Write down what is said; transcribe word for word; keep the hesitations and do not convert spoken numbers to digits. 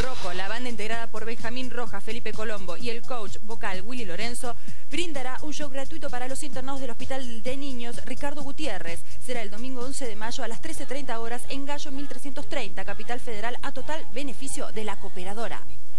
Rocco, la banda integrada por Benjamín Rojas, Felipe Colombo y el coach vocal Willy Lorenzo, brindará un show gratuito para los internados del Hospital de Niños Ricardo Gutiérrez. Será el domingo once de mayo a las trece treinta horas en Gallo mil trescientos treinta, Capital Federal, a total beneficio de la Cooperadora.